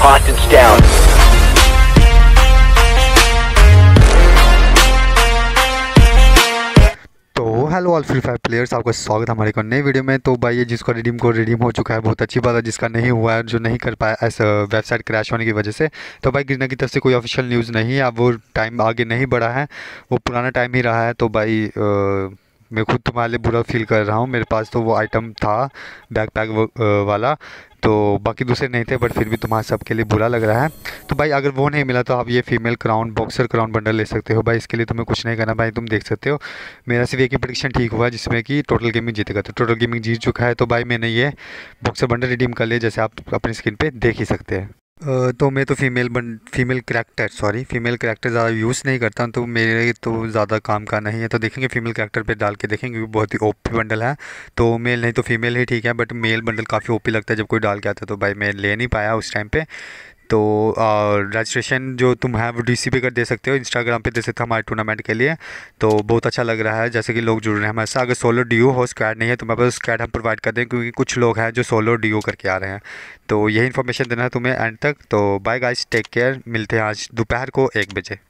Hostiles down. तो hello all Free Fire players, आपका स्वागत है हमारे एक नई वीडियो में। तो भाई ये जिसका रिडीम कोड रिडीम हो चुका है, बहुत अच्छी बात है। जिसका नहीं हुआ है, जो नहीं कर पाया ऐसा वेबसाइट क्रैश होने की वजह से, तो भाई गिरना की तरफ से कोई ऑफिशियल न्यूज़ नहीं है। अब वो टाइम आगे नहीं बढ़ा है, वो पुराना टाइम ही रहा है। तो भाई मैं खुद तुम्हारे लिए बुरा फील कर रहा हूँ। मेरे पास तो वो आइटम था बैकपैक वाला, तो बाकी दूसरे नहीं थे, बट फिर भी तुम्हारे सबके लिए बुरा लग रहा है। तो भाई अगर वो नहीं मिला तो आप ये female crown boxer crown bundle ले सकते हो भाई। इसके लिए तुम्हें कुछ नहीं करना भाई, तुम देख सकते हो मेरा सिर्फ एक ही प्रेडिक्शन ठीक हुआ है, जिसमें कि टोटल गेमिंग जीतेगा। तो टोटल गेमिंग जीत चुका है, तो भाई मैंने ये बॉक्सर बंडल रिडीम कर लिया, जैसे आप अपनी स्क्रीन पे देख ही सकते हैं। तो मैं तो फीमेल करैक्टर ज़्यादा यूज़ नहीं करता हूँ, तो मेरे तो ज़्यादा काम का नहीं है। तो देखेंगे फीमेल करैक्टर पे डाल के देखेंगे, क्योंकि बहुत ही ओपी बंडल है। तो मेल नहीं तो फीमेल ही ठीक है, बट मेल बंडल काफ़ी ओपी लगता है जब कोई डाल के आता है। तो भाई मैं ले नहीं पाया उस टाइम पे। तो रजिस्ट्रेशन जो तुम है वो डीसी पे कर दे सकते हो, इंस्टाग्राम पे दे सकते हो हमारे टूर्नामेंट के लिए। तो बहुत अच्छा लग रहा है, जैसे कि लोग जुड़ रहे हैं हमारे साथ। अगर सोलो डीओ हो, स्क्वाड नहीं है, तो हमारे पास स्क्वाड हम प्रोवाइड कर दें, क्योंकि कुछ लोग हैं जो सोलो डीओ करके आ रहे हैं। तो यही इन्फॉर्मेशन देना है तुम्हें एंड तक। तो बाय गाइस, टेक केयर, मिलते हैं आज दोपहर को 1 बजे।